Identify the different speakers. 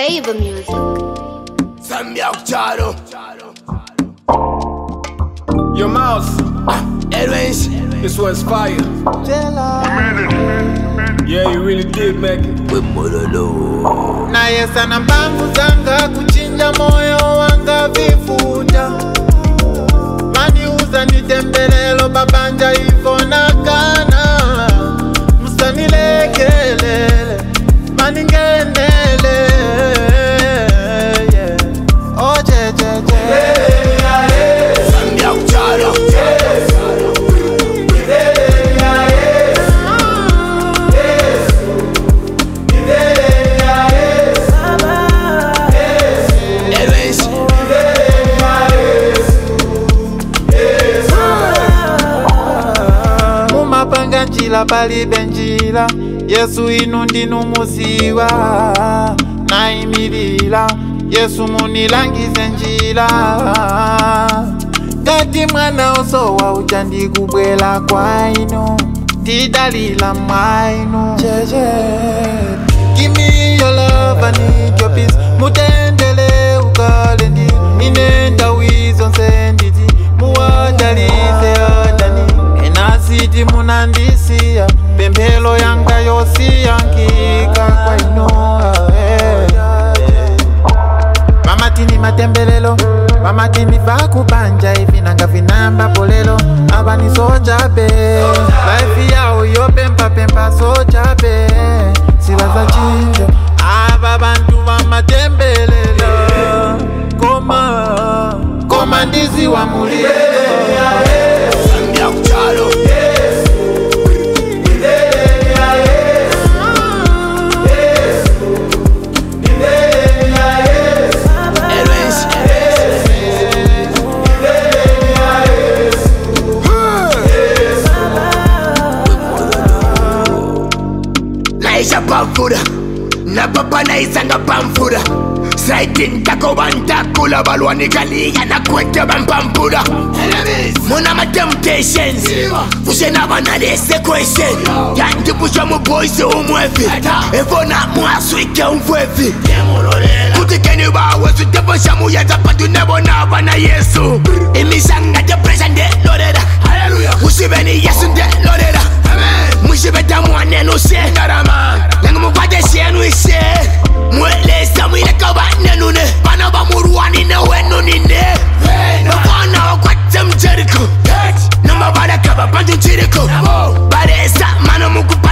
Speaker 1: Flavor music.
Speaker 2: Your mouse.
Speaker 3: Airways.
Speaker 2: This one's fire. Yeah, you really did make it.
Speaker 4: Naye sana mbangu zanga kuchinja moyo wanga vifuta. Mani uza nitembelelo babanja hivyo nakana. Musanilekele mani ngendele. Oh je je je. Mumapanga njila pali benjila, Yesu inu ndinu muziwa. Naimilila, Yesu munilangize njila. Kati mwana osowa ujandi kubwela kwa inu, tidalila mwainu. Give me your love, I need your peace. Mutendele ukaleni, inenda wizo nsenditi. Muwadalize adani, enasiti munandisia. Pembelo yanga yosi yankika kwa inu. Mamatini matembelelo, mamatini vakubanja ivinanga vinamba polelo. Abani soja be, life yao yo pempa pempa soja be. Sila za chinjo, aba bantu wa matembelelo. Koma ndizi wa mulilo.
Speaker 3: Naisha pamfura, na papa naisanga pamfura. Saitin tako bantakula balwani kaliga na kwete bampampura. Muna ma temptations, fushena banalese question. Yanti pusha mu boys umwefi, evona mwaswike umwefi. Kutikeni bawe sutepusha muyeza patu nebona bana Yesu. Imishanga depression de loreda, usibeni Yesu de loreda. Mushibeta mwane no se karama, nangu mupate shenu ishe. Mwelesa mwile kabane nune, bana ba muruani na wenu nine. Mwana wakwate mjeriko, nama bada kaba bantu chiriko. Baresa mano mukupa